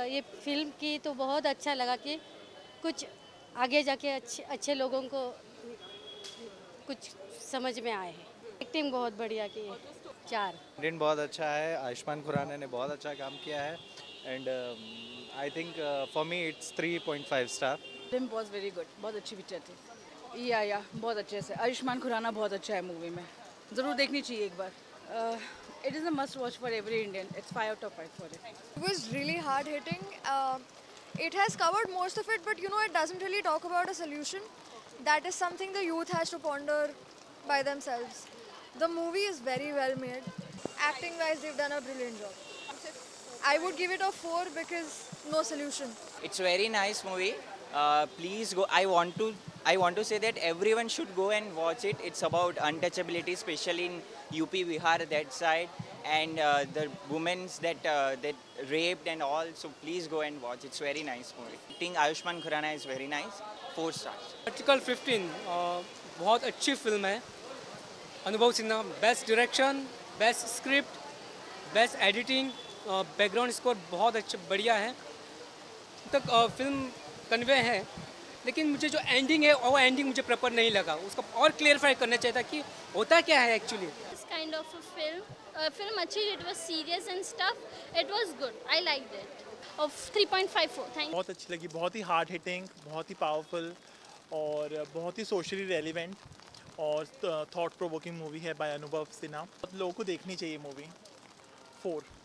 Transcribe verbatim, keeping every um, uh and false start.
ये फिल्म की तो बहुत अच्छा लगा कि कुछ आगे जाके अच्छे अच्छे लोगों को कुछ समझ में आए हैं। एक्टिंग बहुत बढ़िया की है। चार कंटेंट बहुत अच्छा है, आयुष्मान खुराना ने बहुत अच्छा काम किया है and I think for me it's three point five star. Film was very good, बहुत अच्छी पिक्चर थी। या या बहुत अच्छे से आयुष्मान खुराना बहुत अच्छा है मूवी में, ज़रूर देखनी चाहिए एक बार। It is a must watch for every Indian. It's five out of five for it. It was really hard hitting. Uh, it has covered most of it, but you know, it doesn't really talk about a solution. That is something the youth has to ponder by themselves. The movie is very well made. Acting wise, they've done a brilliant job. I would give it a four because no solution. It's a very nice movie. Uh, please go. I want to. I want to say that everyone should go and watch it. It's about untouchability, especially in U P, Bihar, that side, and uh, the women's that uh, that raped and all. So please go and watch. It's very nice movie. I think Ayushmann Khurrana is very nice. Four stars. Article fifteen बहुत अच्छी फिल्म है। Anubhav Sinha, best direction, best script, best editing, background score बहुत अच्छा बढ़िया है। तक film convey है, लेकिन मुझे जो एंडिंग है वो एंडिंग मुझे प्रॉपर नहीं लगा। उसका और क्लियरफाई करना चाहिए था कि होता क्या है actually. This kind of a film, uh, film अच्छी, it was serious and stuff. It was good. I liked it. Of three point five four. Thank you. बहुत अच्छी लगी, बहुत ही हार्ड हिटिंग, बहुत ही पावरफुल और बहुत ही सोशली रेलिवेंट और थॉट प्रोवोकिंग मूवी है बाय अनुभव सिन्हा। लोगों को देखनी चाहिए मूवी। फोर